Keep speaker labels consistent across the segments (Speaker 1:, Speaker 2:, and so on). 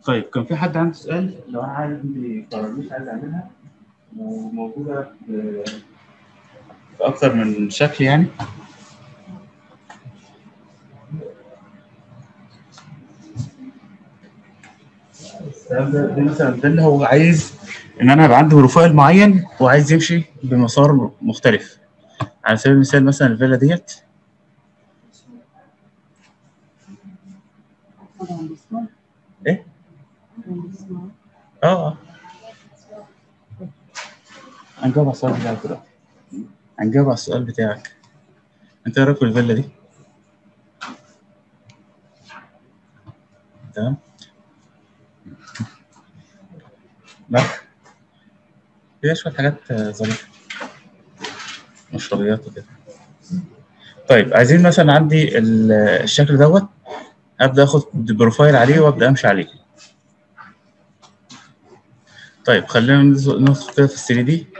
Speaker 1: طيب كان في حد عنده سؤال؟ لو انا عندي باراميتر عايز اعملها وموجوده في اكتر من شكل يعني. ده مثلا ده اللي هو عايز ان انا يبقى عندي بروفايل معين وعايز يمشي بمسار مختلف. على سبيل المثال مثلا الفيلا ديت ايه؟ اه هنجاوب على السؤال بتاعك دلوقتي. هنجاوب على السؤال بتاعك. انت ايه رايك في الفيلا دي؟ تمام؟ لا فيها شويه حاجات ظريفه، مشربيات وكده. طيب عايزين مثلا عندي الشكل دوت، ابدا اخد بروفايل عليه وابدا امشي عليه. طيب خلينا ندخل كده في ال 3 دي.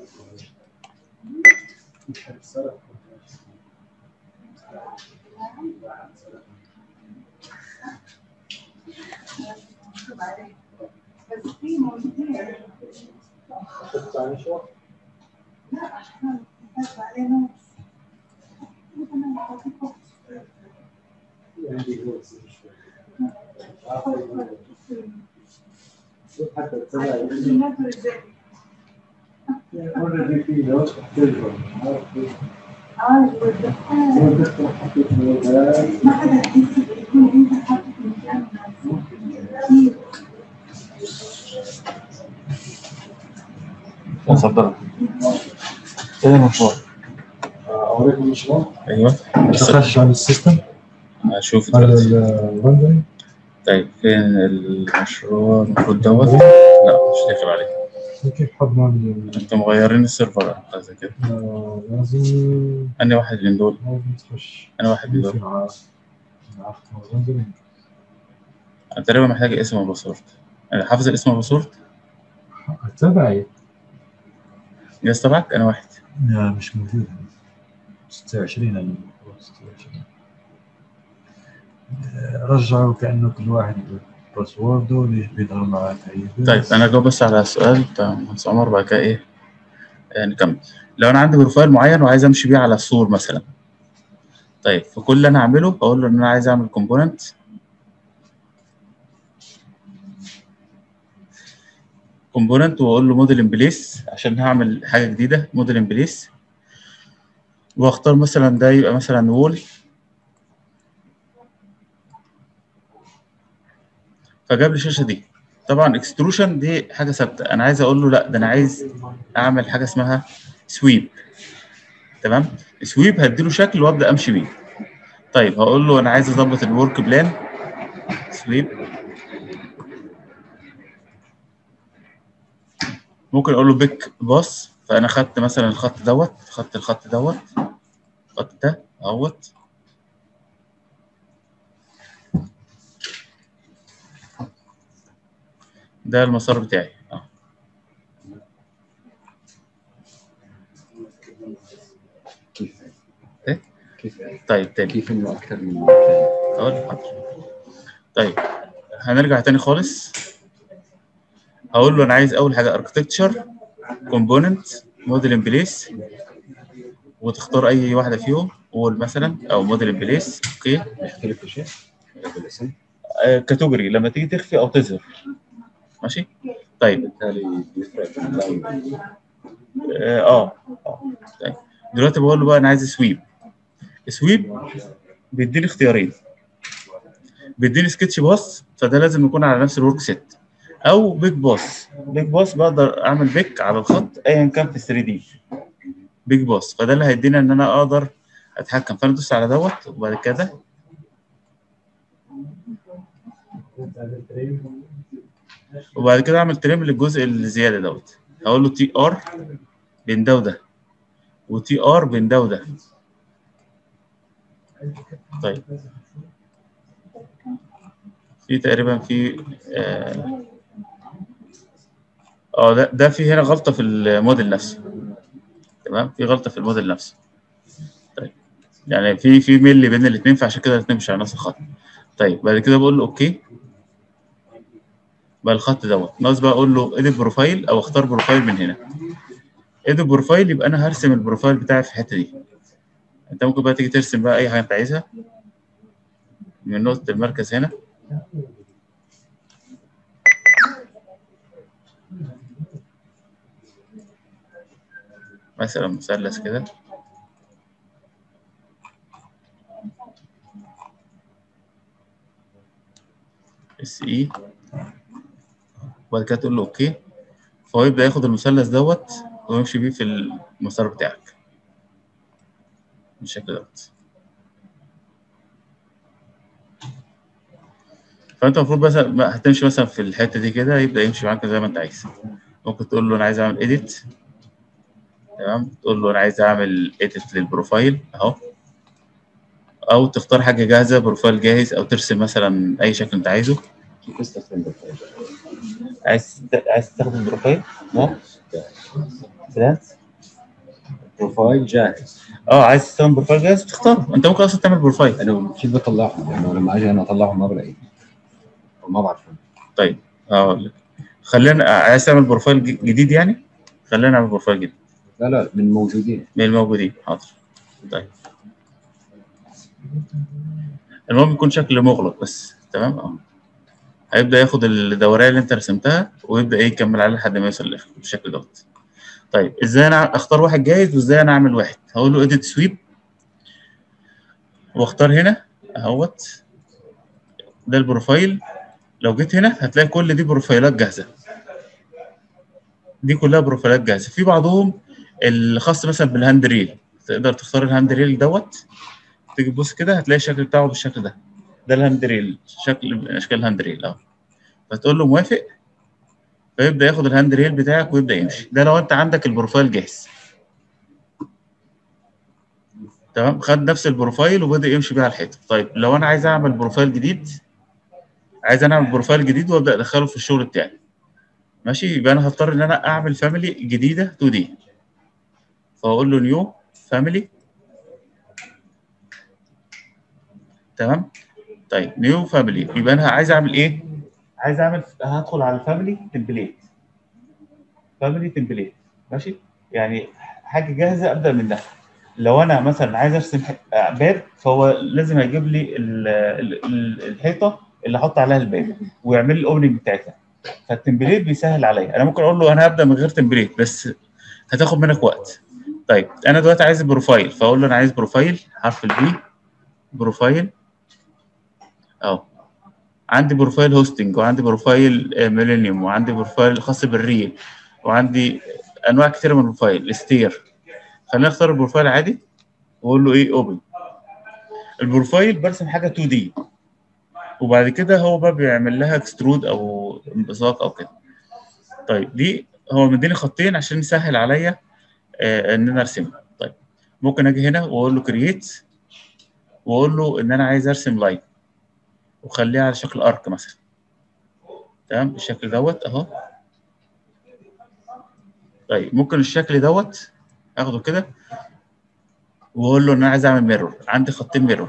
Speaker 1: اتفضل. ايه المشروع؟
Speaker 2: اوريك المشروع؟
Speaker 1: ايوه
Speaker 2: بس خش على السيستم.
Speaker 1: هشوف
Speaker 2: على
Speaker 1: دلوقتي.
Speaker 2: الرندرنج.
Speaker 1: طيب فين المشروع المفروض دوت؟ لا مش داخل عليه.
Speaker 2: كيف حد نعمل؟
Speaker 1: انتوا مغيرين السيرفر او حاجه زي كده.
Speaker 2: لازم
Speaker 1: انهي واحد من دول؟
Speaker 2: تخش.
Speaker 1: انهي واحد من دول؟
Speaker 2: في الرندرنج.
Speaker 1: انا تقريبا محتاج اسم وباسورد. انا حافظ الاسم والباسورد.
Speaker 2: تبعي.
Speaker 1: يس تبعك انا واحد.
Speaker 2: لا مش موجود. 26 أنا 26. رجعوا كأنه كل واحد باسورده ليش بيظهر معك أي.
Speaker 1: طيب انا جاوب بس على السؤال بتاع مهندس عمر بعد كده ايه نكمل. لو انا عندي بروفايل معين وعايز امشي بيه على السور مثلا، طيب فكل اللي انا هعمله اقول له ان انا عايز اعمل كومبوننت واقول له موديل ان بليس عشان هعمل حاجه جديده موديل ان بليس، واختار مثلا ده يبقى مثلا وول. فجاب لي الشاشه دي. طبعا اكستروشن دي حاجه ثابته، انا عايز اقول له لا ده انا عايز اعمل حاجه اسمها سويب. تمام؟ سويب هديله شكل وابدا امشي بيه. طيب هقول له انا عايز اظبط الورك بلان سويب. ممكن اقول له بيك باص، فانا خدت مثلا الخط دوت، خدت الخط دوت، الخط ده اهوت. ده المسار بتاعي ايه؟
Speaker 2: كيف؟
Speaker 1: طيب تاني.
Speaker 2: كيف إنه أكثر من مكان؟
Speaker 1: اقول لك حاضر. طيب هنرجع تاني خالص. هقول له انا عايز اول حاجه اركتكتشر كومبوننت موديل ان بليس، وتختار اي واحده فيهم وول مثلا او موديل ان بليس. اوكي
Speaker 2: يختلف شيء؟ بالاسم؟
Speaker 1: كاتيجوري لما تيجي تخفي او تظهر. ماشي. طيب
Speaker 2: بالتالي بيفرق في اللاين.
Speaker 1: طيب دلوقتي بقول له بقى انا عايز سويب. سويب بيديني اختيارين، بيديني سكتش باص فده لازم يكون على نفس الورك سيت، او بيج باص. بيج باص بقدر اعمل بيك على الخط ايا كان في 3 دي بيج باص، فده اللي هيدينا ان انا اقدر اتحكم. فانا ادوس على دوت وبعد كده اعمل تريم للجزء الزياده دوت. هقول له تي ار بين ده وده، وتي ار بين ده وده. طيب في تقريبا في ده في هنا غلطه في الموديل نفسه. تمام في غلطه في الموديل نفسه. طيب يعني في ميل بين الاثنين، فعشان كده الاثنين مش على نفس الخط. طيب بعد كده بقول له اوكي. بقى الخط دوت ناقص بقى اقول له اديت بروفايل او اختار بروفايل من هنا. اديت بروفايل يبقى انا هرسم البروفايل بتاعي في الحته دي. انت ممكن بقى تيجي ترسم بقى اي حاجه انت عايزها من نقطه المركز هنا. مثلا مثلث كده، اس اي، وبعد كده تقول له اوكي، فهو يبدا ياخد المثلث دوت ويمشي بيه في المسار بتاعك بالشكل دوت. فانت المفروض مثلا هتمشي مثلا في الحته دي كده، يبدا يمشي معاك زي ما انت عايز. ممكن تقول له انا عايز اعمل اديت، تمام، تقول له انا عايز اعمل اديت للبروفايل اهو، او تختار حاجه جاهزه بروفايل جاهز، او ترسم مثلا اي شكل انت عايزه.
Speaker 3: كيف استخدم بروفايل؟
Speaker 1: عايز تستخدم بروفايل؟ ها؟ فريلانس؟
Speaker 3: بروفايل جاهز.
Speaker 1: عايز تستخدم بروفايل جاهز بتختاره، انت ممكن اصلا تعمل بروفايل.
Speaker 3: انا كيف بطلعهم؟ لانه لما اجي انا اطلعهم ما بلاقي، ما بعرفهم.
Speaker 1: طيب هقول لك، خلينا عايز تعمل بروفايل جديد يعني، خلينا نعمل بروفايل جديد.
Speaker 3: لا من موجودين.
Speaker 1: من الموجودين، حاضر. طيب المهم يكون شكل مغلق بس، تمام. هيبدا ياخد الدوريه اللي انت رسمتها ويبدا يكمل عليها لحد ما يوصل للاخر بالشكل دوت. طيب ازاي انا اختار واحد جاهز وازاي انا اعمل واحد؟ هقول له اديت سويب واختار هنا اهوت، ده البروفايل. لو جيت هنا هتلاقي كل دي بروفايلات جاهزه، دي كلها بروفايلات جاهزه. في بعضهم الخاص مثلا بالهاند ريل، تقدر تختار الهاند ريل دوت، تيجي تبص كده هتلاقي الشكل بتاعه بالشكل ده، ده الهاند ريل، شكل من اشكال الهاند ريل اهو. فتقول له موافق، فيبدا ياخد الهاند ريل بتاعك ويبدا يمشي. ده لو انت عندك البروفايل جاهز، تمام، خد نفس البروفايل وبدا يمشي بيه على الحيطه. طيب لو انا عايز اعمل بروفايل جديد، عايز انا اعمل بروفايل جديد وابدا ادخله في الشغل بتاعي، ماشي، يبقى انا هضطر ان انا اعمل فاميلي جديده 2 دي، فاقول له نيو فاميلي، تمام. طيب نيو فاميلي، يبقى انا عايز اعمل ايه؟ عايز اعمل، هدخل على الفاميلي تمبليت، فاميلي تمبليت، ماشي، يعني حاجه جاهزه ابدا منها. لو انا مثلا عايز ارسم باب، فهو لازم هيجيب لي الحيطه اللي احط عليها الباب ويعمل لي الاوبننج بتاعتها، فالتمبليت بيسهل عليا. انا ممكن اقول له انا هبدا من غير تمبليت بس هتاخد منك وقت. طيب انا دلوقتي عايز بروفايل، فاقول له انا عايز بروفايل، حرف البي، بروفايل اهو. عندي بروفايل هوستنج، وعندي بروفايل ميلينيوم، وعندي بروفايل خاص بالريل، وعندي انواع كتيره من البروفايل ستير. خلينا نختار البروفايل عادي واقول له ايه اوبن. البروفايل برسم حاجه 2 دي، وبعد كده هو بقى بيعمل لها اكسترود او انبساط او كده. طيب دي هو مديني خطين عشان يسهل عليا ان انا ارسمها. طيب ممكن اجي هنا واقول له كرييت، واقول له ان انا عايز ارسم لاين وخليها على شكل ارك مثلا، تمام، بالشكل دوت اهو. طيب ممكن الشكل دوت اخده كده واقول له ان انا عايز اعمل ميرور، عندي خطين ميرور،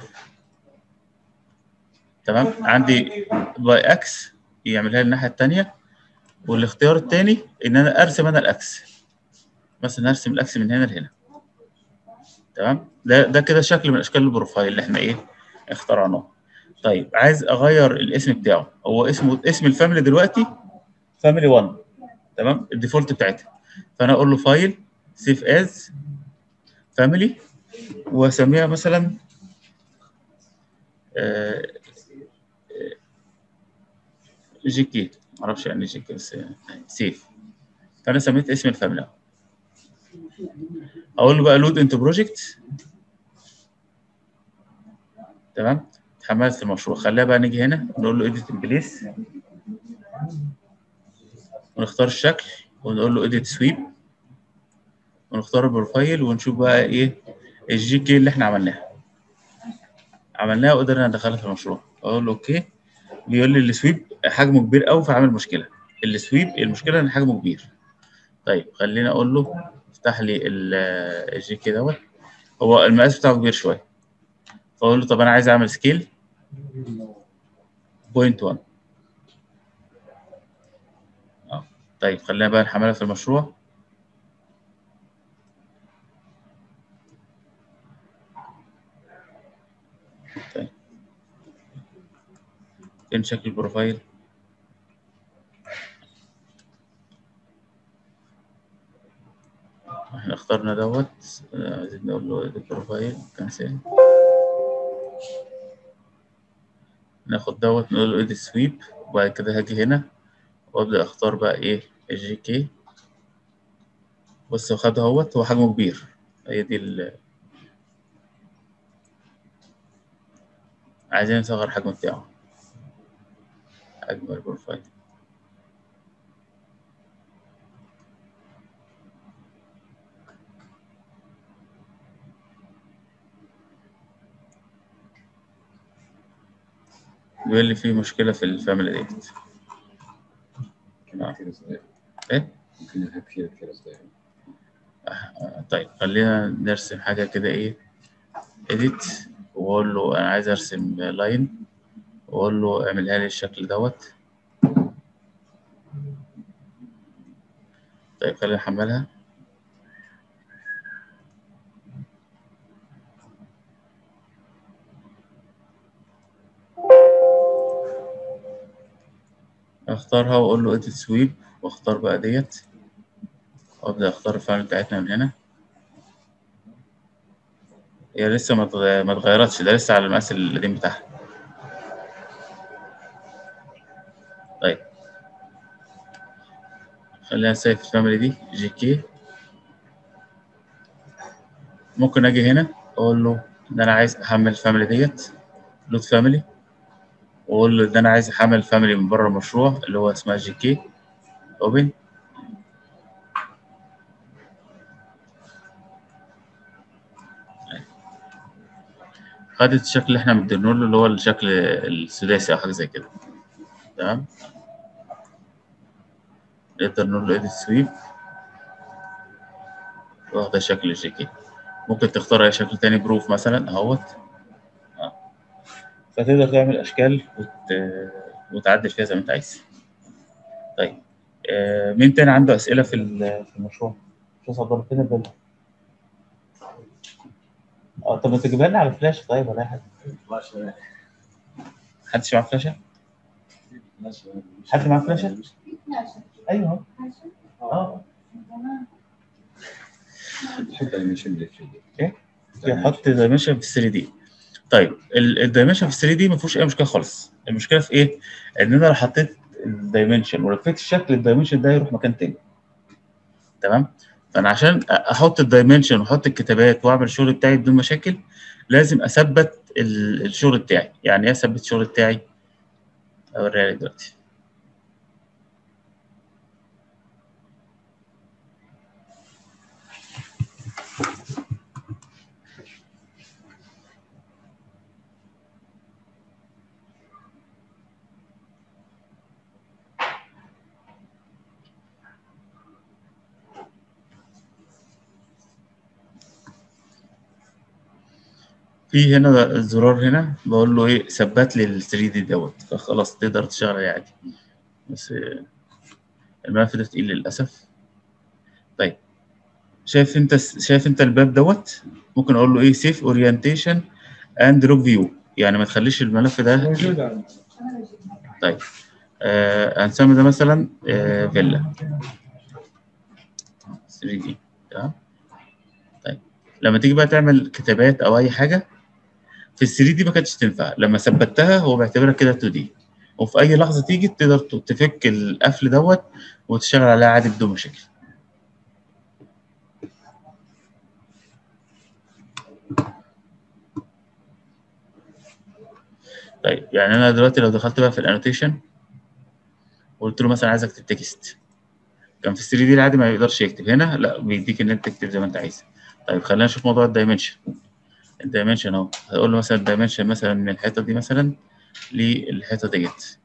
Speaker 1: تمام، عندي باي اكس يعملها لي الناحيه الثانيه، والاختيار الثاني ان انا ارسم انا الاكس، مثلا ارسم الاكس من هنا لهنا، تمام. ده كده شكل من اشكال البروفايل اللي احنا ايه اخترعناه. طيب عايز اغير الاسم بتاعه، هو اسم الفاميلي دلوقتي فاميلي 1، تمام، الديفولت بتاعتها. فانا اقول له فايل، سيف از، فاميلي، واسميها مثلا جي كي، معرفش يعني جي كي بس سيف. فانا سميت اسم الفاميلي، اقول له بقى لود انت بروجكت، تمام، اتحملت المشروع. خليها بقى نيجي هنا نقول له اديت بليس، ونختار الشكل ونقول له اديت سويب، ونختار البروفايل ونشوف بقى ايه الجي كي اللي احنا عملناها وقدرنا ندخلها في المشروع. اقول له اوكي، بيقول لي السويب حجمه كبير قوي فعامل مشكله. السويب المشكله ان حجمه كبير. طيب خليني اقول له افتح لي الجي كي دوت، هو المقاس بتاعه كبير شويه، فاقول له طب انا عايز اعمل سكيل 0.1، طيب خلينا بقى نحملها في المشروع. طيب فين شكل البروفايل؟ احنا اخترنا دوت. عايزين نقول له البروفايل كانسل. ناخد دوت نقول له edit sweep، وبعد كده هاجي هنا وابدا اختار بقى ايه الجي كي. بص هو خد اهوت، هو حجمه كبير. هي دي عايزين نصغر الحجم بتاعه، حجم البروفايل. بيقول لي في مشكلة في الفاميلي ديت.
Speaker 3: كتير ازاي؟
Speaker 1: ايه؟
Speaker 3: ممكن يلعب كتير ازاي؟
Speaker 1: طيب خلينا نرسم حاجة كده ايه edit، واقول له انا عايز ارسم لاين، واقول له اعملها لي الشكل دوت. طيب خلينا نحملها. اختارها واقول له edit sweep، واختار بقى ديت، وابدا اختار الفاميلي بتاعتنا من هنا. هي لسه ما اتغيرتش، ده لسه على المقاس القديم بتاعها. طيب خلينا نسيب الفاميلي دي جي كي. ممكن اجي هنا اقول له ان انا عايز احمل الفاميلي ديت لود فاميلي، واقول له ان انا عايز احمل الفاميلي من بره المشروع اللي هو اسمها جي كي اوبن. خدت الشكل اللي احنا مدينه له اللي هو الشكل السداسي او حاجه زي كده. تمام. نقدر نقول له edit sweep، واخده شكل الجي كي. ممكن تختار اي شكل تاني بروف مثلا اهوت. فتقدر تعمل اشكال وتعدل فيها زي ما انت عايز. طيب مين تاني عنده اسئله في المشروع؟ شو صدر فين البل؟ طب ما تجيبها لنا على فلاش طيب ولا اي حاجه؟ محدش معاه فلاشه؟ حد معاه فلاشه؟ ايوه.
Speaker 3: حط دايمنشن في 3 دي.
Speaker 1: ايه؟ يحط دايمنشن في 3 دي. طيب الدايمنشن في 3 دي ما فيهوش اي مشكله خالص. المشكله في ايه؟ ان انا لو حطيت الدايمنشن ولفيت الشكل، الدايمنشن ده يروح مكان تاني. تمام. فانا عشان احط الدايمنشن واحط الكتابات واعمل الشغل بتاعي بدون مشاكل، لازم اثبت الشغل بتاعي. يعني ايه اثبت الشغل بتاعي؟ اوريها لك دلوقتي. في هنا الزرار هنا بقول له ايه ثبت لي ال 3 دي دوت، فخلاص تقدر تشتغل عليه عادي. بس الملف ده تقيل للاسف. طيب شايف انت الباب دوت؟ ممكن اقول له ايه سيف اورينتيشن اند لوك فيو، يعني ما تخليش الملف ده
Speaker 2: موجود عندي.
Speaker 1: طيب هنسمي ده مثلا فيلا 3 دي. تمام. طيب لما تيجي بقى تعمل كتابات او اي حاجه في ال 3 دي ما كانتش تنفع، لما ثبتها هو بيعتبرها كده 2 دي، وفي اي لحظه تيجي تقدر تفك القفل دوت وتشتغل عليها عادي بدون مشاكل. طيب يعني انا دلوقتي لو دخلت بقى في الانوتيشن وقلت له مثلا عايز اكتب تكست، كان في ال 3 دي العادي ما يقدرش يكتب، هنا لا بيديك ان انت تكتب زي ما انت عايز. طيب خلينا نشوف موضوع الدايمنشن. الدايمنشن اهو، هقول له مثلا الدايمنشن مثلا من الحته دي مثلا للحته ديت.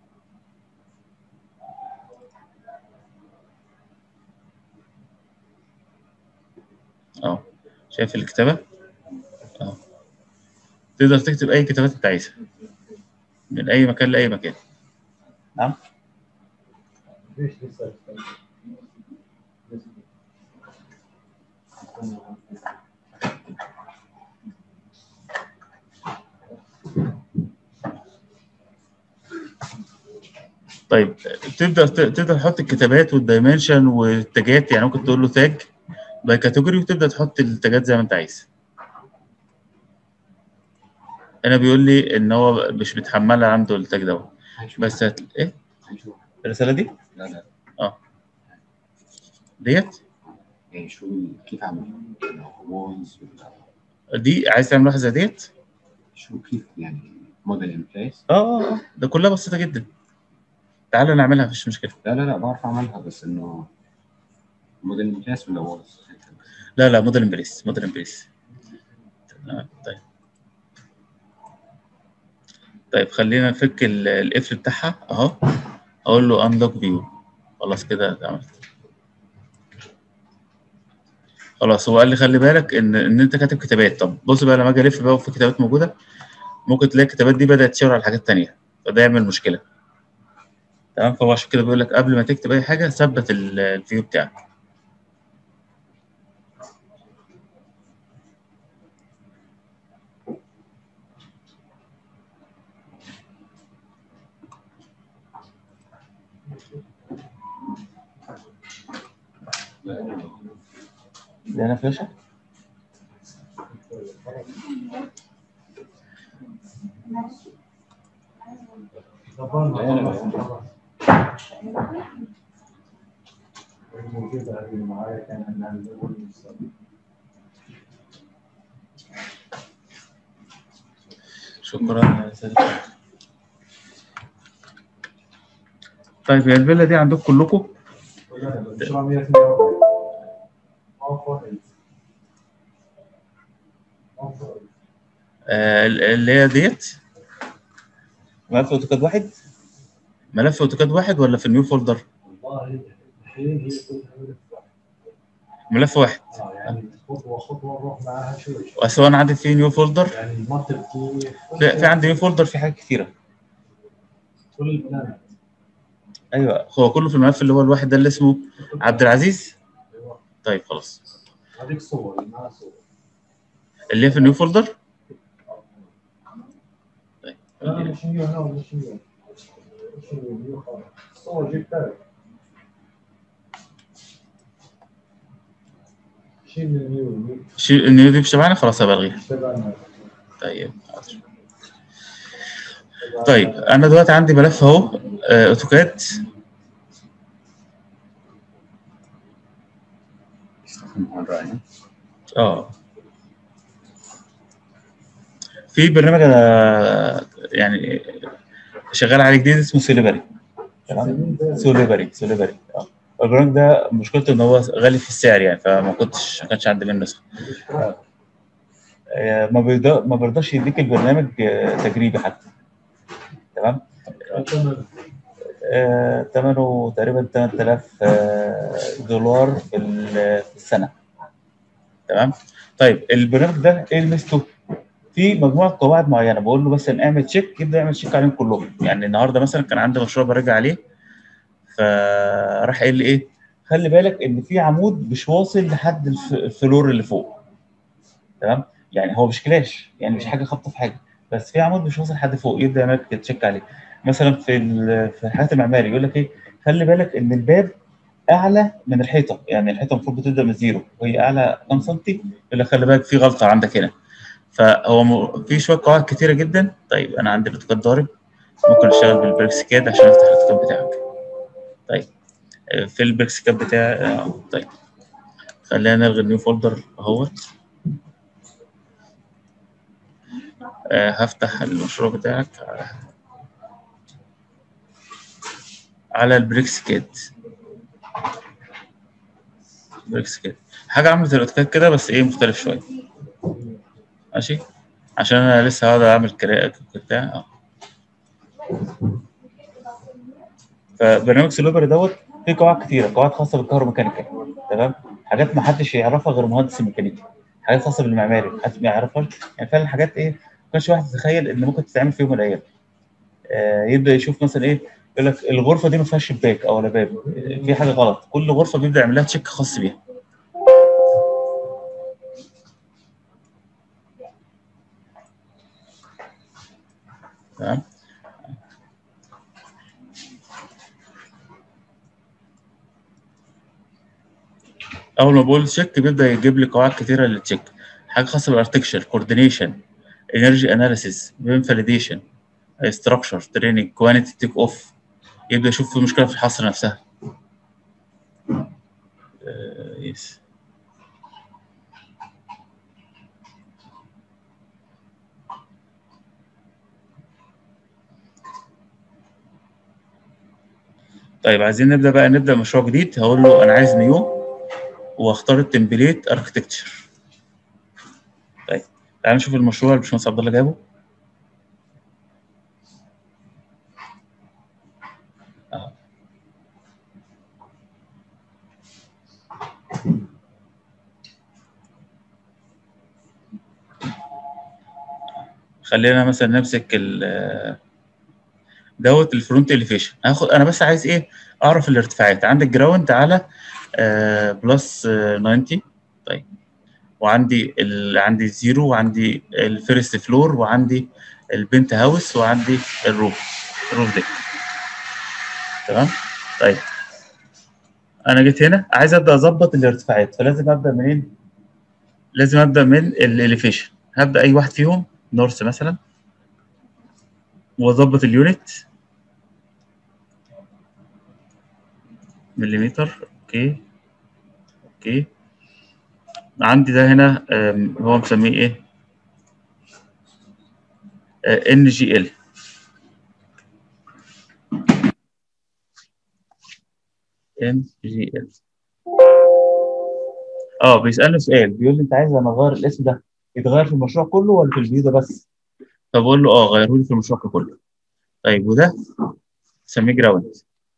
Speaker 1: اهو شايف الكتابه اهو، تقدر تكتب اي كتابات انت عايزها من اي مكان لاي مكان. نعم.
Speaker 2: ليش لسه
Speaker 1: طيب تبدا تحط الكتابات والدايمنشن والتاجات، يعني ممكن تقول له تاج باي كاتيجوري وتبدا تحط التاجات زي ما انت عايز. هنا بيقول لي ان هو مش متحمله عنده التاج دوت، بس ايه
Speaker 3: هنشوف.
Speaker 1: الرساله دي؟
Speaker 3: لا لا
Speaker 1: اه ديت
Speaker 3: يعني شو كيف اعمل وونز
Speaker 1: دي عايز تعمل واحده زي ديت؟
Speaker 3: شو كيف يعني موديل ان بليس؟
Speaker 1: ده كلها بسيطه جدا، تعالى نعملها مفيش مشكله.
Speaker 3: لا لا لا بعرف اعملها بس انه موديل ان بليس ولا وونز؟
Speaker 1: لا موديل امبريس، موديل امبريس. طيب طيب خلينا نفك القفل بتاعها اهو، اقول له انلوك فيو. خلاص كده اتعملت. خلاص هو قال لي خلي بالك ان انت كاتب كتابات. طب بص بقى، لما اجي الف بقى وفي كتابات موجوده ممكن تلاقي الكتابات دي بدات تشاور على حاجات تانية، فده يعمل مشكله. تمام، فهو عشان كده بيقول لك قبل ما تكتب اي حاجه ثبت الفيو بتاعك. ده انا فلاشه. شكرا يا سيدي. طيب هي الفيلا دي عندكم كلكم؟ اللي هي ديت ملف اوتوكاد واحد؟ ملف اوتوكاد واحد ولا في النيو فولدر؟
Speaker 2: والله الحين هي كلها
Speaker 1: ملف واحد.
Speaker 2: يعني خطوه خطوه نروح معاها شوي.
Speaker 1: اصل انا عندي فيه نيو فولدر،
Speaker 2: يعني ما تبكي
Speaker 1: في عندي نيو فولدر في حاجات كتيره.
Speaker 2: كل البلان.
Speaker 1: ايوه هو كله في الملف اللي هو الواحد ده اللي اسمه عبد العزيز. طيب خلاص،
Speaker 2: هذيك صور معها صور.
Speaker 1: اللي هي في النيو فولدر. طيب
Speaker 2: لا مش نيو، لا مش نيو، مش نيو خالص. الصور جبتها. شيل النيو.
Speaker 1: النيو دي مش تبعنا، خلاص هبقى الغيها.
Speaker 2: تبعنا.
Speaker 1: طيب حاضر. طيب انا دلوقتي عندي ملف اهو اوتوكاد. اه في برنامج انا يعني شغال عليه جديد اسمه سوليفري. تمام، سوليفري البرنامج ده مشكلته ان هو غالي في السعر يعني، ما كانش عندي منه نسخه. ما بيرضاش يديك البرنامج تجريبي حتى. تمام. ثمنه تقريبا 8000 دولار في السنه. تمام. طيب البرنامج ده ايه ميزته؟ في مجموعه قواعد معينه بقول له مثلا اعمل تشيك، يبدا يعمل تشيك عليهم كلهم. يعني النهارده مثلا كان عندي مشروع براجع عليه، فراح قايل لي ايه، خلي بالك ان في عمود مش واصل لحد الفلور اللي فوق. تمام، يعني هو مش كلاش، يعني مش حاجه خابطه في حاجه، بس في عمود مش واصل لحد فوق، يبدا يعمل تشيك عليه. مثلا في الحاجات المعماري يقول لك ايه، خلي بالك ان الباب اعلى من الحيطه، يعني الحيطه المفروض بتبدا من زيرو وهي اعلى كام سنتي، يقول لك خلي بالك في غلطه عندك هنا. فهو في شويه قواعد كتيره جدا. طيب انا عندي الاوتوكاد ضارب، ممكن اشتغل بالبريكسكاد عشان افتح الاوتوكاد بتاعك. طيب في البريكسكاد بتاعي طيب خلينا نلغي النيو فولدر اهوت. هفتح المشروع بتاعك على البريكسكاد. حاجه عملت الاوتوكاد كده بس ايه مختلف شويه. ماشي، عشان انا لسه هقعد اعمل بتاع فبرنامج سولوبر دوت فيه قواعد كتيره، قواعد خاصه بالكهروميكانيكا. تمام، حاجات ما حدش يعرفها غير مهندس الميكانيكا، حاجات خاصه بالمعماري محدش ما يعرفهاش. يعني فعلا حاجات ايه، ما كانش واحد يتخيل ان ممكن تتعمل في يوم من الايام. يبدا يشوف مثلا ايه، يقول لك الغرفه دي ما فيهاش شباك او ولا باب، في حاجه غلط، كل غرفه بيبدا يعمل لها تشيك خاص بيها. تمام. اول ما بقول تشيك بيبدا يجيب لي قواعد كتيره للتشيك، حاجه خاصه بالارتكشر، كوردينيشن، انرجي اناليسيس، بيم فاليديشن، ستراكشر، تريننج، كوانتي، تيك اوف. يبدا يشوف في مشكله في الحصر نفسها. يس. طيب عايزين نبدا مشروع جديد. هقول له انا عايز نيو واختار التمبليت اركتكتشر. طيب تعال نشوف المشروع اللي الباشمهندس عبد الله جابه. خلينا مثلا نمسك دوت الفرونت اليفيشن. هاخد انا بس عايز ايه؟ اعرف الارتفاعات. عندك جراوند على بلس 90. طيب وعندي عندي الزيرو، وعندي الفيرست فلور، وعندي البنت هاوس، وعندي الروف ديك. تمام. طيب انا جيت هنا عايز ابدا اظبط الارتفاعات، فلازم ابدا منين؟ لازم ابدا من الاليفيشن. هبدا اي واحد فيهم نورث مثلا، واظبط اليونت مليمتر. اوكي اوكي. عندي ده هنا هو مسميه ايه؟ ان جي ال. ان جي ال. بيسالني سؤال، بيقول لي انت عايز انا اغير الاسم ده يتغير في المشروع كله ولا في الفيو ده بس؟ فبقول له غيره لي في المشروع كله. طيب وده سميه جراوند.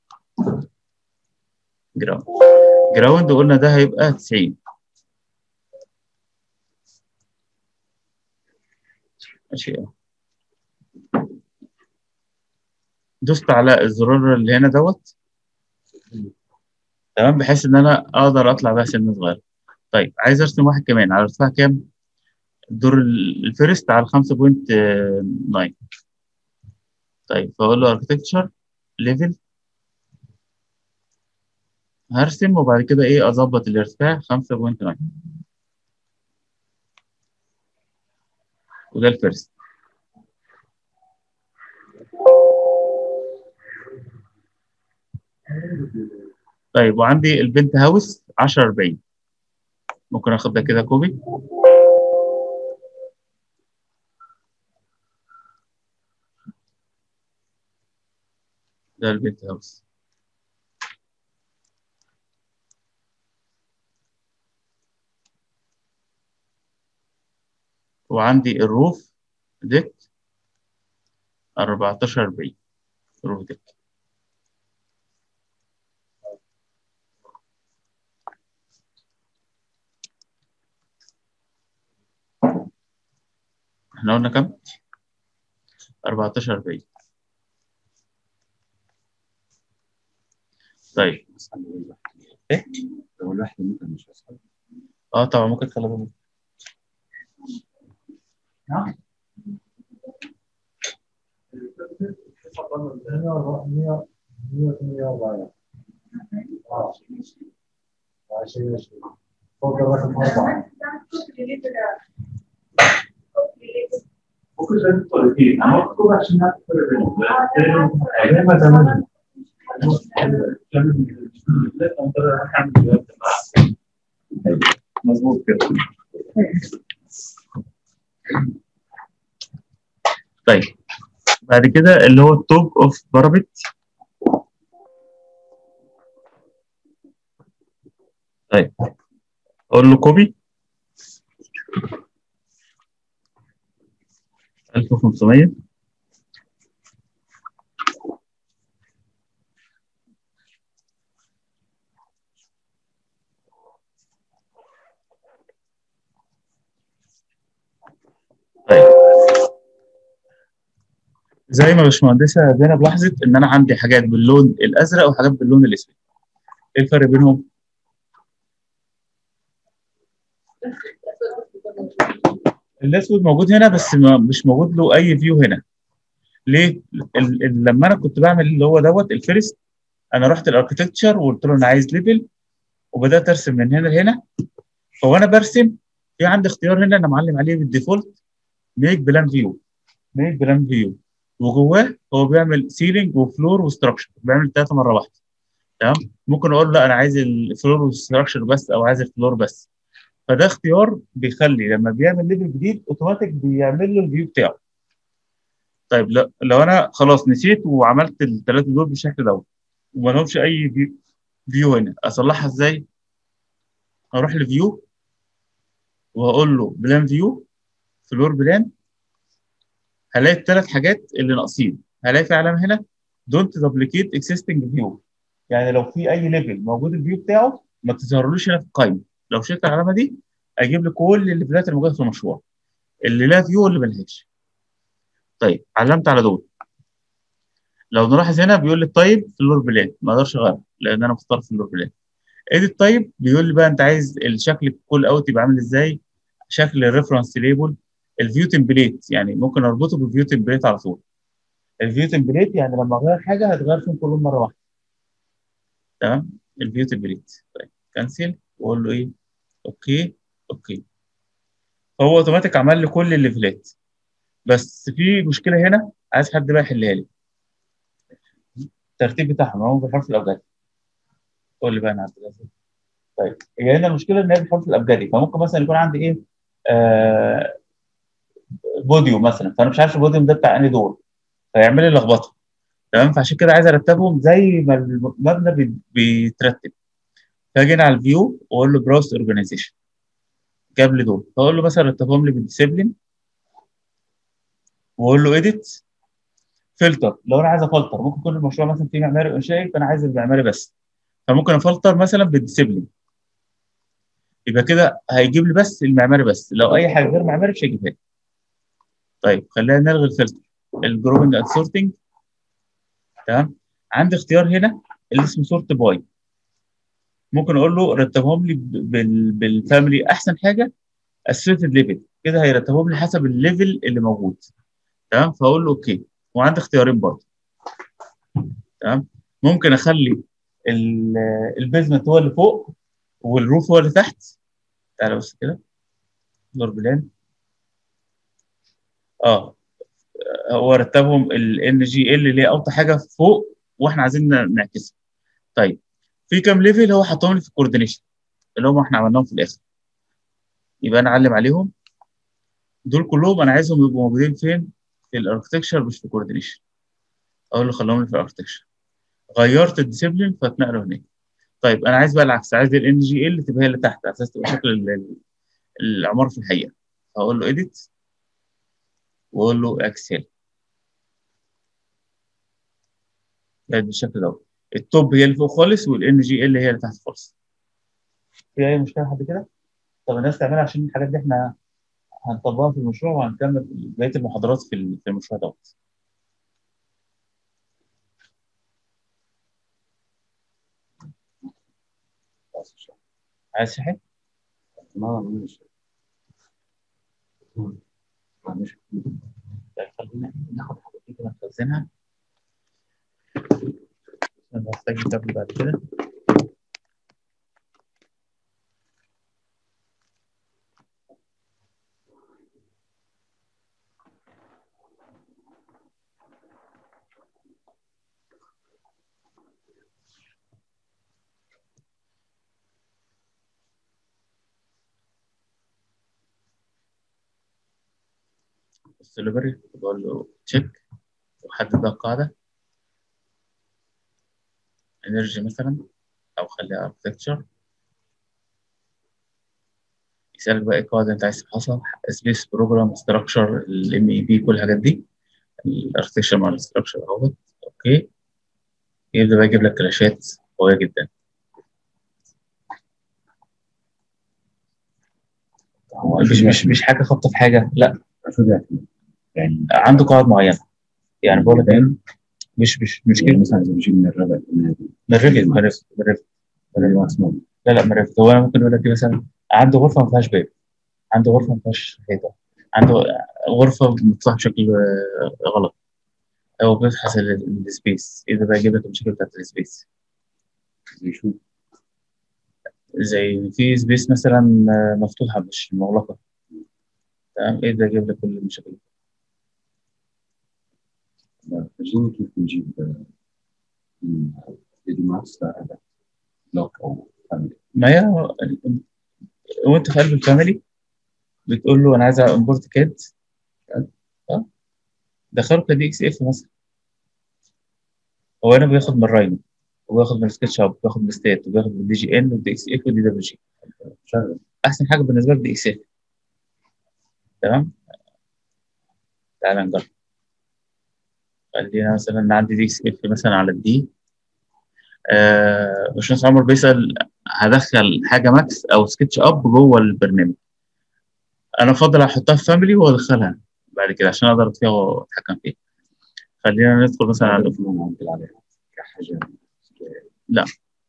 Speaker 1: جراوند جراوند قلنا ده هيبقى 90. ماشي. دوست على الزرار اللي هنا دوت. تمام، بحيث ان انا اقدر اطلع بقى سن صغير. طيب عايز ارسم واحد كمان على ارتفاع كام؟ الدور الفيرست على 5.9. طيب فاقول له اركتكتشر ليفل، هرسم وبعد كده ايه اظبط الارتفاع 5.9. وده الفيرست. طيب وعندي البنت هاوس 1040. ممكن اخد ده كده كوبي. ده البنت هاوس. وعندي الروف ديك 1440. روف ديك. احنا قلنا كام؟ 1440. طيب ايه؟
Speaker 3: لو الواحد ممكن مش هيسأل.
Speaker 1: طبعا ممكن تخلي بالك. نعم.
Speaker 2: 20 فوق رقم 4. ممكن تدخل فيه انا مكتوب عشان ادخل زي ما تمام.
Speaker 1: مظبوط كده. طيب بعد كده اللي هو التوب اوف بارابيت. طيب اقول له كوبي 1500. طيب زي ما باشمهندسه زينب لاحظت ان انا عندي حاجات باللون الازرق وحاجات باللون الاسود. ايه الفرق بينهم؟ الاسود موجود هنا بس مش موجود له اي فيو هنا. ليه؟ لما انا كنت بعمل اللي هو دوت الفيرست، انا رحت الاركتكتشر وقلت له انا عايز ليفل وبدات ارسم من هنا لهنا. فوانا برسم في عندي اختيار هنا انا معلم عليه بالديفولت، ميك بلان فيو. ميك بلان فيو وجواه هو بيعمل سيلينج وفلور وستراكشر، بيعمل الثلاثه مره واحده. تمام. ممكن اقول لا انا عايز الفلور والستراكشر بس، او عايز الفلور بس. فده اختيار بيخلي لما بيعمل ليفل جديد اوتوماتيك بيعمل له الفيو بتاعه. طيب لو انا خلاص نسيت وعملت الثلاثه دول بالشكل دوت وما لهمش اي فيو هنا، اصلحها ازاي؟ اروح لفيو وهقول له بلان فيو، فلور بلان. هلاقي الثلاث حاجات اللي ناقصين، هلاقي في علامه هنا دونت دوبليكيت اكزيستنج فيو. يعني لو في اي ليفل موجود الفيو بتاعه ما تظهرلوش هنا في القائمه. لو شلت العلامه دي اجيب لي كل الليفلات الموجوده في المشروع اللي لها فيو واللي ملهاش. طيب علمت على دول. لو نلاحظ هنا بيقول لي الطيب فلور بلان، ما اقدرش اغير لان انا مختار فلور بلان. اديت طيب بيقول لي بقى انت عايز الشكل الكول اوت يبقى عامل ازاي، شكل الريفرنس ليبل، الفيو تمبليت يعني ممكن اربطه بالفيو تمبليت على طول. الفيو تمبليت يعني لما اغير حاجه هتغير فيهم كلهم مره واحده. تمام. الفيو تمبليت. طيب كنسل واقول له ايه، اوكي. اوكي. هو اوتوماتيك عمل لي كل الليفلات. بس في مشكله هنا عايز حد بقى يحلها لي. الترتيب بتاعهم هو بالحرف الابجدي. قول لي بقى انا عدلها ازاي. طيب هي هنا المشكله ان هي بالحرف الابجدي، فممكن مثلا يكون عندي ايه، آه بوديوم مثلا، فانا مش عارف البوديوم ده بتاع انهي دور، فيعمل لي لخبطه. تمام. فعشان كده عايز ارتبهم زي ما المبنى بيترتب. فاجي هنا على الفيو واقول له براوس اورجانيزيشن، جاب لي دول، فاقول له مثلا رتبهم لي بالديسيبلين، واقول له اديت فلتر. لو انا عايز افلتر ممكن يكون المشروع مثلا فيه معماري وانشائي فانا عايز المعماري بس، فممكن افلتر مثلا بالديسيبلين. يبقى كده هيجيب لي بس المعماري بس، لو اي حاجه غير معماري مش هيجيبها لي. طيب خلينا نلغي الفلتر. الجروبنج اند سورتنج. تمام. عندي اختيار هنا اللي اسمه سورت باي. ممكن اقول له رتبهم لي بالفاميلي احسن حاجه اسوشيتد ليفل، كده هيرتبهم لي حسب الليفل اللي موجود. تمام. فاقول له اوكي. وعندي اختيارين برضه. تمام. ممكن اخلي البيزمنت هو اللي فوق والروف هو اللي تحت. تعالى بس كده، دور بلان. اه هو رتبهم الان جي ال اللي هي اوطى حاجه فوق واحنا عايزين نعكسها. طيب في كام ليفل هو حطهم لي في الكوردينيشن اللي هم احنا عملناهم في الاخر. يبقى انا اعلم عليهم. دول كلهم انا عايزهم يبقوا موجودين فين؟ في الاركتكشر مش في الكوردينيشن. اقول له خليهم لي في الاركتكشر. غيرت الديسيبلين فاتنقلوا هناك. طيب انا عايز بقى العكس، عايز الان جي ال تبقى هي اللي تحت على اساس تبقى شكل العماره في الحقيقه. هقول له اديت واقول له اكسل بالشكل دوت. التوب هي اللي فوق خالص والان جي ال هي اللي تحت خالص. في اي مشكله لحد كده؟ طب الناس تعملها عشان الحاجات دي احنا هنطبقها في المشروع وهنكمل بقيه المحاضرات في المشروع دوت. عايز شحن؟
Speaker 3: ما مش مش
Speaker 1: طيب خلينا ناخد الحاجات دي كده نخزنها عشان نحتاج نكمل بعد كده. بص الليبري بقول له تشيك وحدد بقى القاعده انرجي مثلا او خليها اركتكتشر. يسالك بقى ايه القاعده انت عايز تفحصها، سبيس بروجرام ستراكشر الام اي بي كل الحاجات دي. الاركتكشر مع الاستراكشر اهوت. اوكي. يبدا بقى يجيب لك كلاشات قويه جدا. مش حاجه خبطه في حاجه، لا.
Speaker 3: يعني
Speaker 1: عنده قواعد معينه. يعني بقول لك إيه، مش كده.
Speaker 3: مثلا زي بيجي من الربع
Speaker 1: من الريفت لا من الريفت. هو انا ممكن اقول لك إيه مثلا، عنده غرفه ما فيهاش باب، عنده غرفه ما فيهاش حيطه، عنده غرفه مفتوحه بشكل غلط. هو بيفحص السبيس، اذا بقى يجيب لك المشكله بتاعت السبيس.
Speaker 3: بيشوف
Speaker 1: زي في سبيس مثلا مفتوحه مش مغلقه. تمام، ايه ده جايب لك كل المشاكل.
Speaker 3: عايزين كيف نجيب فيديو ماكس ده لوك او فاميلي.
Speaker 1: ما هي وانت في قلب الفاميلي بتقول له انا عايز امبورت كاد، دخله كدي اكس اف مثلا. هو هنا بياخد من راينو، وبياخد من سكتش اب، وبياخد من ستات، وبياخد من دي جي ان ودي اكس اف ودي دبليو جي.
Speaker 3: شغل.
Speaker 1: احسن حاجه بالنسبه لك دي اكس اف. تمام، تعالى نجرب. خلينا مثلا نعدي دي اكس اف مثلا على الدي. باشمهندس عمر بيسأل هدخل حاجه ماكس او سكتش اب جوه البرنامج. انا افضل احطها في فاميلي وادخلها بعد كده عشان اقدر فيها واتحكم فيها. خلينا ندخل مثلا على
Speaker 3: نعدل عليها كحاجه.
Speaker 1: لا،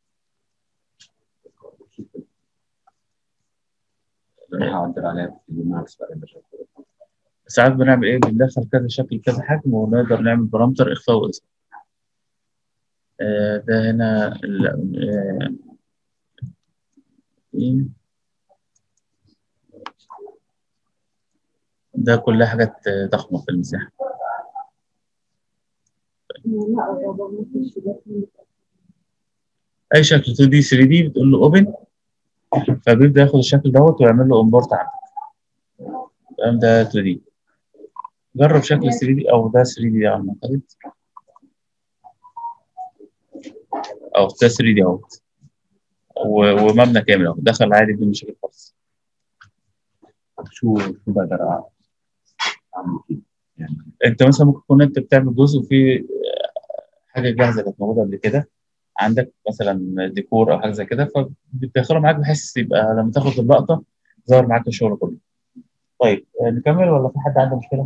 Speaker 3: هعدل عليها في فيديو ماكس بعدين بشوف.
Speaker 1: ساعات بنعمل ايه، بندخل كذا شكل كذا حجم ونقدر نعمل بارامتر اخفاء واظهار. ده هنا إيه؟ ده كلها حاجات ضخمه في المساحه. اي شكل 2 دي 3 دي بتقول له اوبن، فبيبدا ياخد الشكل دوت ويعمل له امبورت عندك. تمام، ده 2 دي. جرب شكل 3 دي، او ده 3 دي على ما اعتقد، او ده 3 دي اهوت. ومبنى كامل اهو دخل عادي بدون مشاكل خالص.
Speaker 3: شو بقدر اعمل فيه يعني؟
Speaker 1: انت مثلا ممكن تكون انت بتعمل جزء في حاجه جاهزه كانت موجوده قبل كده عندك، مثلا ديكور او حاجه زي كده، فبتدخله معاك بحيث يبقى لما تاخد اللقطه ظهر معاك الشغل كله. طيب نكمل ولا في حد عنده مشكله؟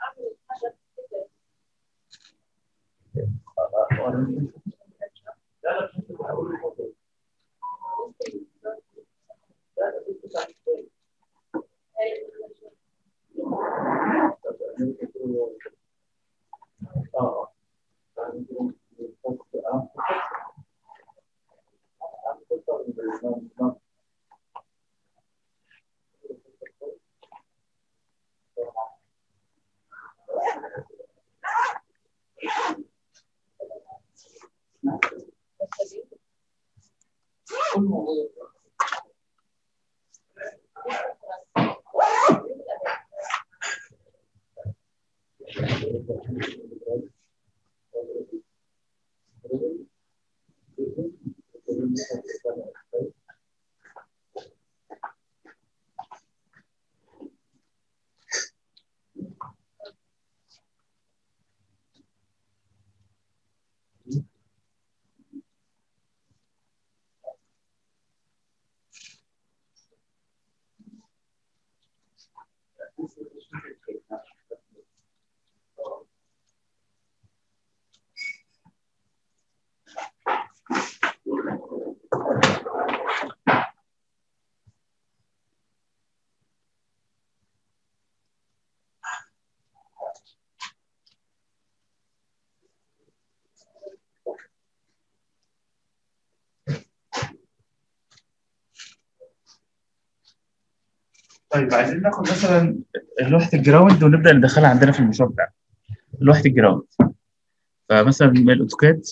Speaker 1: طيب عايزين ناخد مثلا لوحه الجراوند ونبدا ندخلها عندنا في المشروع بتاعنا. لوحه الجراوند، فمثلا من الاوتوكاد،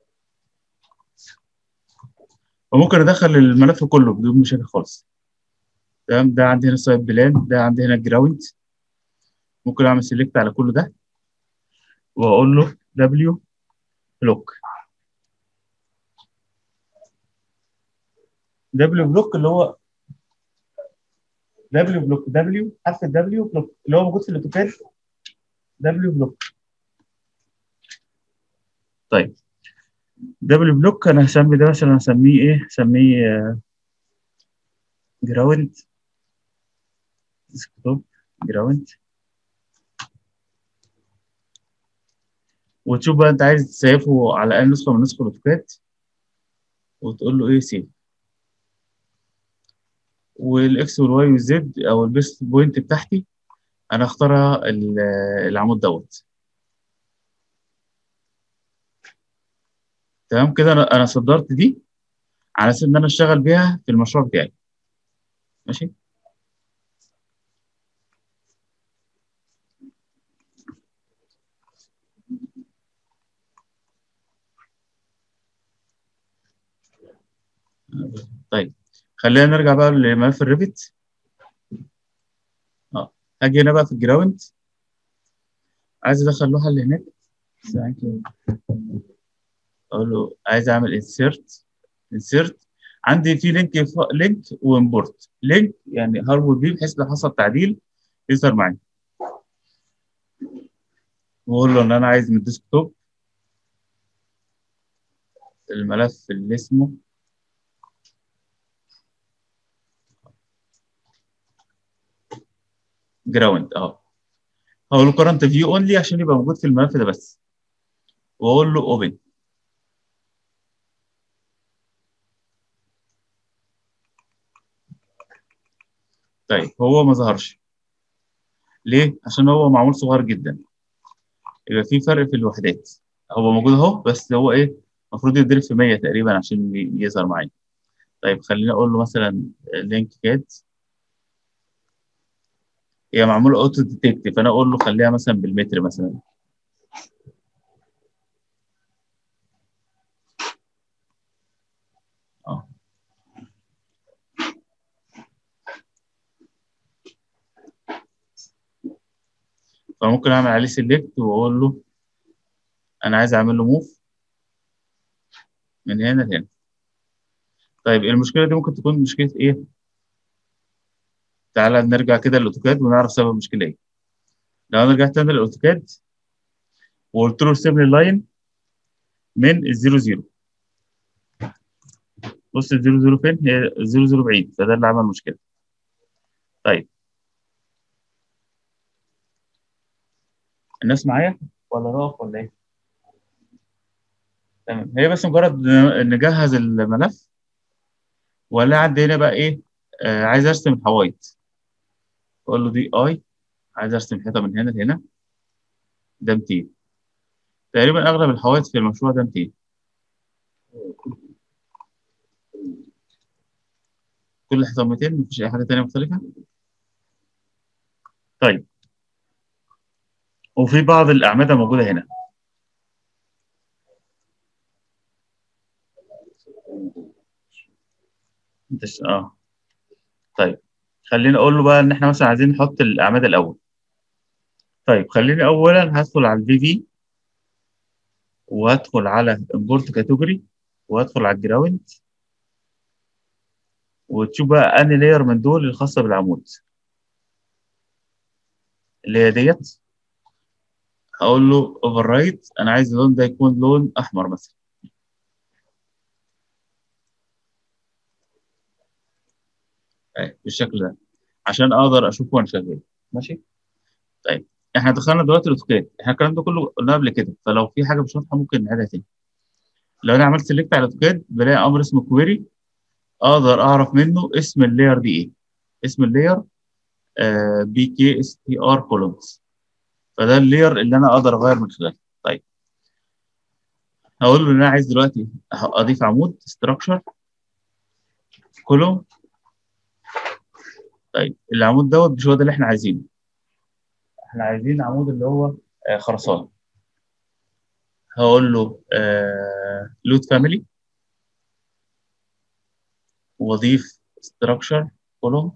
Speaker 1: وممكن ادخل الملف كله بدون مشاكل خالص. تمام، ده عندي هنا سايد بلان، ده عندي هنا جراوند. ممكن اعمل سيلكت على كل ده واقول له دبليو بلوك. دبليو بلوك اللي هو دبليو بلوك، دبليو حرف الدبليو بلوك اللي هو موجود في الاوتوكاد. دبليو بلوك. طيب دبليو بلوك انا هسمي ده مثلا، هسميه ايه؟ هسميه جراوند ديسكتوب جراوند. وتشوف بقى انت عايز تسيفه على اي نسخه من نسخ الاوتوكاد، وتقول له ايه سيف. والاكس والواي والزد او البيست بوينت بتاعتي انا اختارها العمود دوت. تمام كده، انا صدرت دي. على اساس ان انا اشتغل بيها في المشروع بتاعي. ماشي. طيب خلينا نرجع بقى لملف الريفت. اه هاجي هنا بقى في الجراوند، عايز ادخل اللوحه اللي هناك. ثواني كده. اقول له عايز اعمل انسيرت. عندي في لينك وامبورت. لينك يعني هربط بيه بحيث لو حصل تعديل يظهر معايا، واقول له ان انا عايز من الديسكتوب الملف اللي اسمه جراوند. هقول له كرنت فيو اونلي عشان يبقى موجود في الملف ده بس، واقول له اوبن. طيب هو ما ظهرش ليه؟ عشان هو معمول صغير جدا، يبقى في فرق في الوحدات. هو موجود اهو، بس هو ايه، المفروض يتضرب في 100 تقريبا عشان يظهر معايا. طيب خليني اقول له مثلا لينك كات، هي معموله اوتو ديتكت، فانا اقول له خليها مثلا بالمتر مثلا. اه فممكن اعمل عليه سيلكت واقول له انا عايز اعمل له موف من هنا لهنا. طيب المشكله دي ممكن تكون مشكله ايه؟ تعالى نرجع كده للاوتوكاد ونعرف سبب المشكله ايه. لو انا رجعت تاني للاوتوكاد وقلت له ارسم لي اللاين من الزيرو زيرو، بص الزيرو زيرو فين؟ هي الزيرو زيرو بعيد، فده اللي عمل مشكله. طيب الناس معايا ولا نقف ولا ايه؟ تمام. هي بس مجرد نجهز الملف، ولا عندي هنا بقى ايه؟ عايز ارسم الحوايط، اقول له دي اي، عايز ارسم حيطه من هنا لهنا، ده 200. تقريبا اغلب الحوايط في المشروع ده 200. كل حيطه 200، مفيش اي حاجه تانيه مختلفه. طيب وفي بعض الاعمده موجوده هنا. اه طيب خليني اقول له بقى ان احنا مثلا عايزين نحط الاعمده الاول. طيب خليني اولا هدخل على الفي في، وهدخل على امبورت كاتيجوري، وهدخل على الجراوند، وتشوف بقى انهي لاير من دول الخاصه بالعمود اللي هي ديت. هقول له اوفر رايت، انا عايز اللون ده يكون لون احمر مثلا. بالشكل ده عشان اقدر اشوفه وانا شغال. ماشي. طيب احنا دخلنا دلوقتي الاوتوكاد، احنا الكلام ده كله قلناه قبل كده، فلو في حاجه مش واضحه ممكن نعيدها تاني. لو انا عملت سيلكت على الاوتوكاد بلاقي امر اسمه كويري، اقدر اعرف منه اسم اللاير دي ايه. اسم اللاير بي كي اس تي ار كولومز، فده اللاير اللي انا اقدر اغير من خلاله. طيب هقول له ان انا عايز دلوقتي اضيف عمود ستراكشر كولوم. طيب العمود دوت مش هو ده اللي احنا عايزينه، احنا عايزين عمود اللي هو خرسانه. هقول له لود فاميلي، واضيف ستراكشر كولوم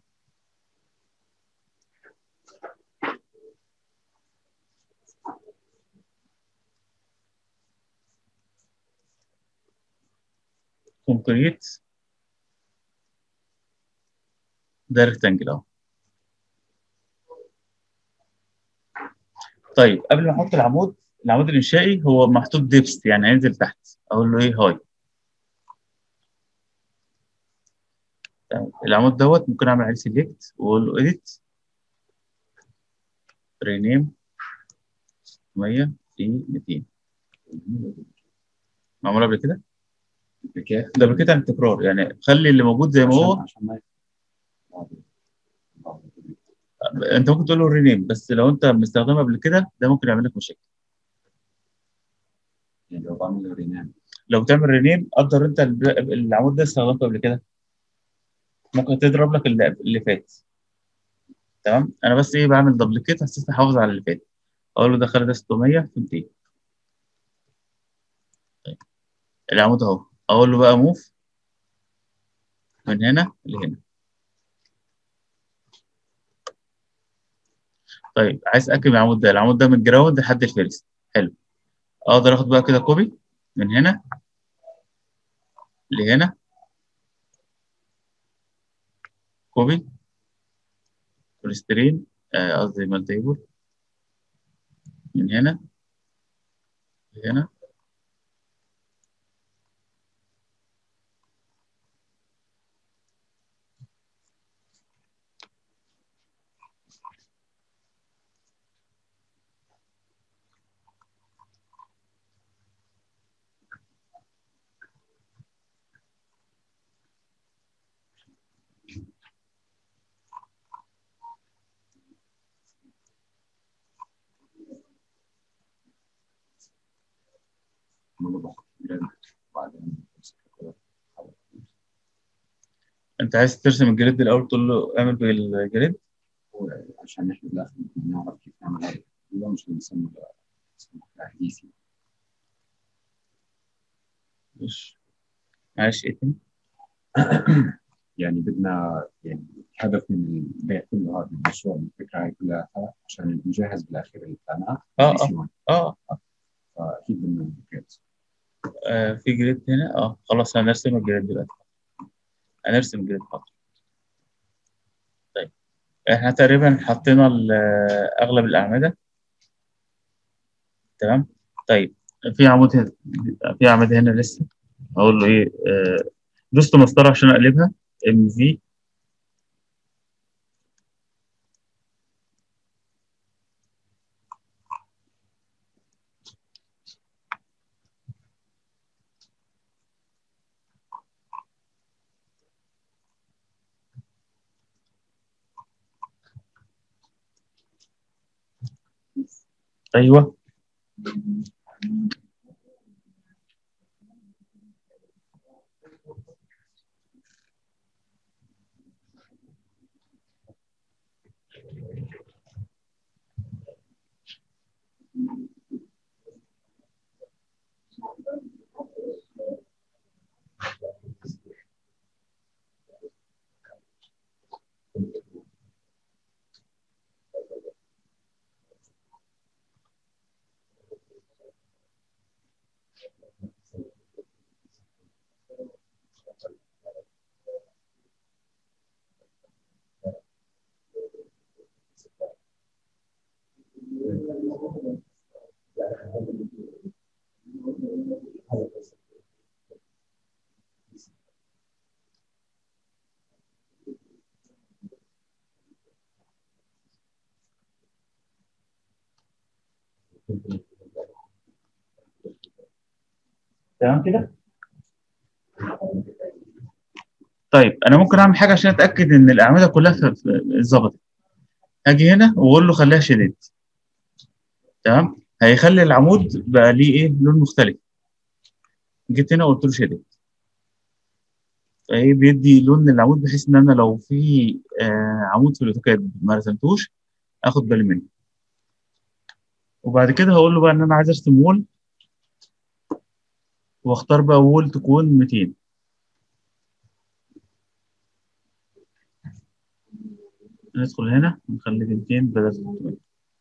Speaker 1: كونكريت، ده ريكتانجل اهو. طيب قبل ما احط العمود، العمود الانشائي هو محطوط ديبست يعني هينزل تحت، اقول له ايه هاي. تمام. العمود دوت ممكن اعمل عليه سيلكت واقول له اديت رينيم 100 في 200. معمول قبل كده؟ ده قبل كده عن التكرار، يعني خلي اللي موجود زي ما هو.
Speaker 3: عشان ما
Speaker 1: انت ممكن تقول له رينيم، بس لو انت مستخدمه قبل كده ده ممكن يعمل لك مشاكل.
Speaker 3: يعني لو بعمل رينام
Speaker 1: لو تعمل رينيم قدر انت العمود ده استخدمته قبل كده، ممكن تضرب لك اللي فات. تمام، انا بس ايه بعمل دبليكيت عشان احافظ على اللي فات. اقول له دخل ده 600 في 200. طيب العمود اهو، اقول له بقى موف من هنا لهنا. طيب عايز اتاكد من العمود ده، العمود ده من الجراوند لحد الفيرست. حلو، اقدر اخد بقى كده كوبي من هنا لهنا، كوبي كوليسترين، قصدي مالتيبل، من هنا لهنا.
Speaker 3: وبعدين
Speaker 1: انت عايز ترسم الجريد الاول، تقول له اعمل بالجريد.
Speaker 3: عشان احنا في الاخر نعرف كيف نعمل هذا. ده مش بنسمى تحديثي.
Speaker 1: مش معلش ايه تاني؟
Speaker 3: يعني بدنا يعني هدف من البيع كله هذا المشروع، الفكره هاي كلها عشان نجهز بالاخير البلانات
Speaker 1: اه
Speaker 3: دي
Speaker 1: اه
Speaker 3: سي 1.
Speaker 1: اه
Speaker 3: فاكيد بدنا جريد.
Speaker 1: في جريد هنا. خلاص هنرسم الجريد دلوقتي، هنرسم الجريد حاضر. طيب احنا تقريبا حطينا اغلب الاعمده. تمام. طيب في عمود هنا، في عمود هنا لسه. اقول له ايه، دوست مسطره عشان اقلبها، ام في. ايوه. تمام كده. طيب انا ممكن اعمل حاجه عشان اتاكد ان الاعمده كلها ظبطت. اجي هنا واقول له خليها شديد. تمام، هيخلي العمود بقى ليه ايه لون مختلف. جيت هنا وقلت له شديد، فايه بيدي لون للعمود، بحيث ان انا لو في عمود في الاوتوكاد ما رسمتوش اخد بالي منه. وبعد كده هقول له بقى ان انا عايز ارسم وول، واختار بقى وول تكون 200. ندخل هنا نخلي 200 بدل 300.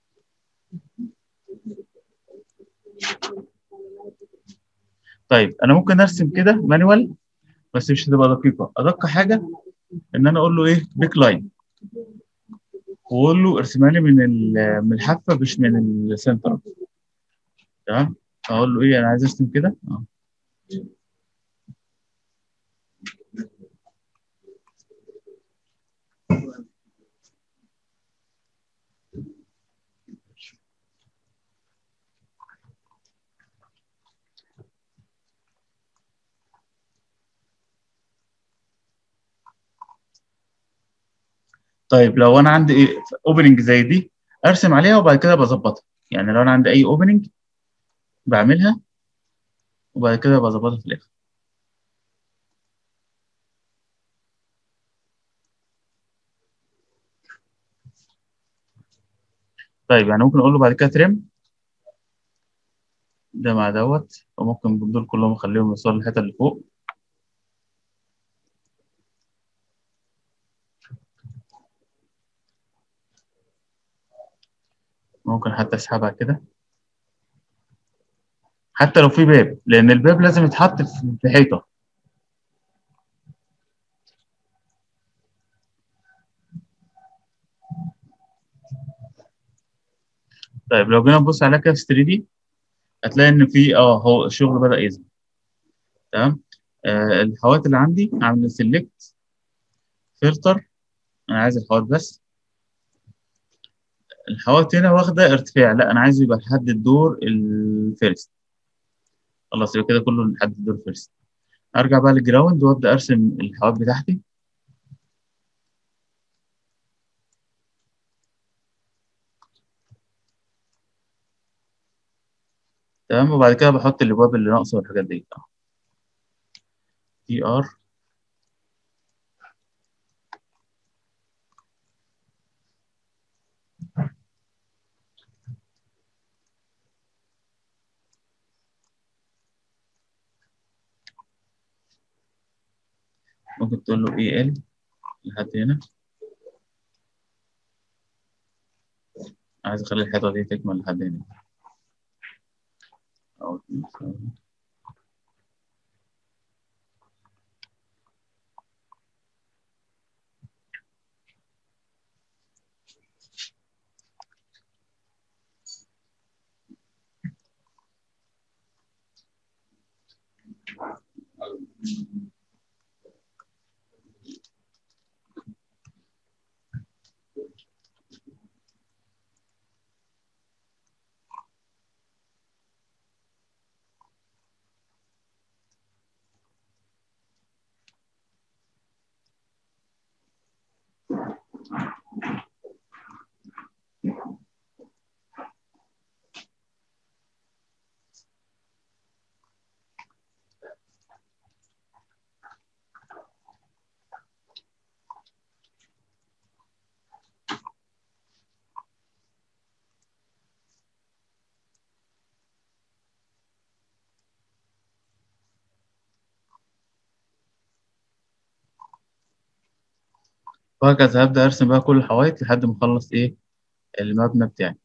Speaker 1: طيب انا ممكن ارسم كده مانوال، بس مش هتبقى دقيقه. ادق حاجه ان انا اقول له ايه بيك لاين، واقول له ارسمها لي من الحافه مش من السنتر. تمام، اقول له ايه انا عايز ارسم كده. طيب لو انا عندي ايه اوبننج زي دي، ارسم عليها وبعد كده بظبطها. يعني لو انا عندي اي اوبننج بعملها وبعد كده بظبطها في الاخر. طيب يعني ممكن اقول له بعد كده ترم ده مع دوت، وممكن دول كلهم اخليهم يوصلوا للحته اللي فوق. ممكن حتى اسحبها كده، حتى لو في باب، لان الباب لازم يتحط في حيطه. طيب لو جينا نبص عليها كده في 3 دي، هتلاقي ان في هو الشغل بدأ يظهر. تمام. الحوائط اللي عندي عامل سيلكت فلتر، انا عايز الحوائط بس. الحوائط هنا واخده ارتفاع، لا انا عايزه يبقى لحد الدور الفيرست. خلاص يبقى كده كله لحد الدور الفيرست. ارجع بقى للجراوند وابدا ارسم الحوائط بتاعتي. تمام. وبعد كده بحط الابواب اللي ناقصه والحاجات دي. تي ار. ممكن تقول له اي ال لحد هنا. عايز اخلي الحيطه دي تكمل لحد هنا. أو وهكذا هبدا ارسم بقى كل الحوائط لحد ما اخلص ايه المبنى بتاعي.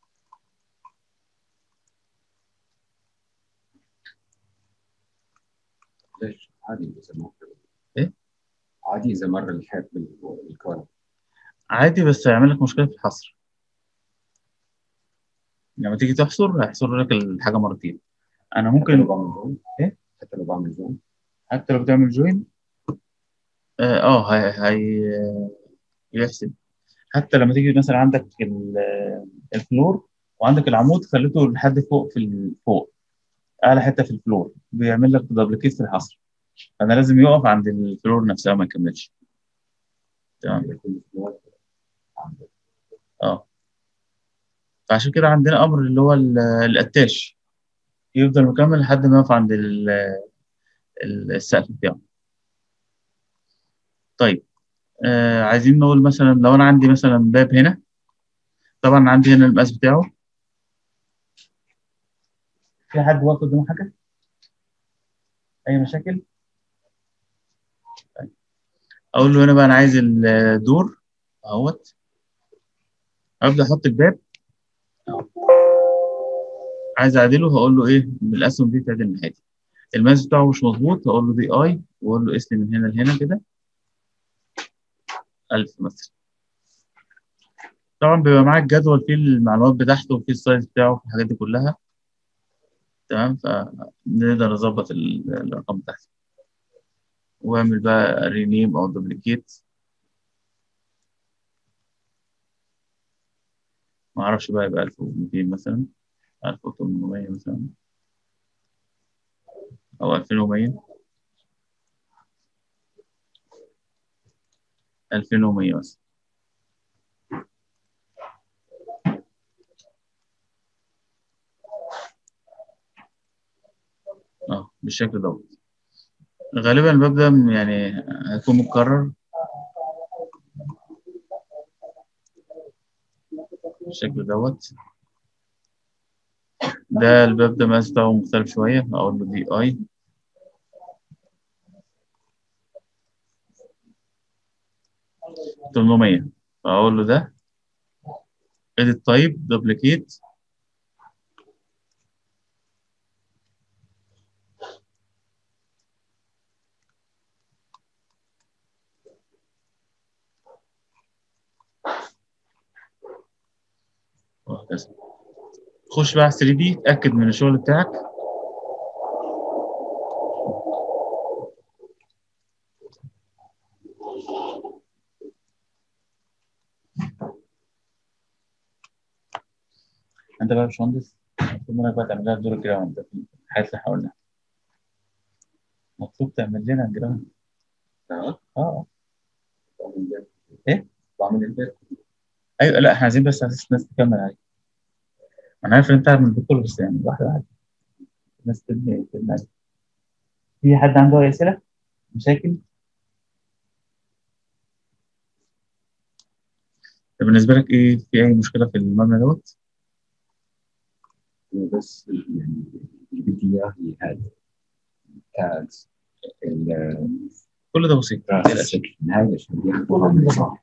Speaker 3: ليش؟ عادي إذا مر،
Speaker 1: ايه
Speaker 3: عادي إذا مر الحيط بالكون.
Speaker 1: عادي، بس هيعمل لك مشكله في الحصر. لما تيجي تحصر هيحصر لك الحاجه مرتين. انا
Speaker 3: حتى لو
Speaker 1: ممكن
Speaker 3: بعمل جون،
Speaker 1: ايه
Speaker 3: حتى لو بعمل جون.
Speaker 1: حتى لو بتعمل جوين هي يحسب. حتى لما تيجي مثلا عندك الفلور، وعندك العمود خليته لحد فوق فوق اعلى حته في الفلور، بيعمل لك دبليكيت في الحصر. انا لازم يقف عند الفلور نفسها ما يكملش. تمام.
Speaker 3: يكون في عندك.
Speaker 1: اه فعشان كده عندنا امر اللي هو الاتاش يفضل مكمل لحد ما يقف عند السقف بتاعه. طيب عايزين نقول مثلا لو انا عندي مثلا باب هنا، طبعا عندي هنا المقاس بتاعه. في حد واقف قدامه حاجه؟ اي مشاكل؟ طيب. اقول له هنا بقى انا عايز الدور اهوت. ابدا احط الباب. عايز اعدله هقول له ايه بالاسهم دي تعدل ناحيتي. المقاس بتاعه مش مظبوط هقول له دي اي، واقول له قيس لي من هنا لهنا كده 1000 مثلا. طبعا بيبقى معاك جدول فيه المعلومات بتاعته وفيه السايز بتاعه وفيه الحاجات دي كلها. تمام. فنقدر نظبط الارقام بتاعته، واعمل بقى رينيم او دوبليكيت. ما اعرفش بقى يبقى 1200 مثلا، 1800 مثلا، او 2100. 2100 مثلا. اه بالشكل دوت. غالبا الباب ده يعني هيكون متكرر بالشكل دوت. ده الباب ده مقاس بتاعه مختلف شوية، أقول له دي أي 800، أقول له ده edit type duplicate. وهكذا. خش بقى على 3 دي، اتأكد من الشغل بتاعك. أنت بقى يا باشمهندس مطلوب منك بقى تعمل لها دور جراوند ده في الحاجات اللي حولنا. مطلوب تعمل لنا جراوند. اه ايه؟ بعمل الباب. ايوه، لا احنا عايزين بس على اساس الناس تكمل عليه. انا عارف ان انت عارف من الدكتور، بس يعني واحده واحده الناس تبني عليه. في حد عنده اي اسئله؟ مشاكل؟ طب بالنسبه لك ايه، في اي مشكله في المبنى دوت؟
Speaker 3: بس يعني اللي بدي اياه هي هذا التاجز،
Speaker 1: كل ده بسيط، ما
Speaker 3: الراس
Speaker 1: تقلقش.
Speaker 3: السكن، هاي عشان ياخذوا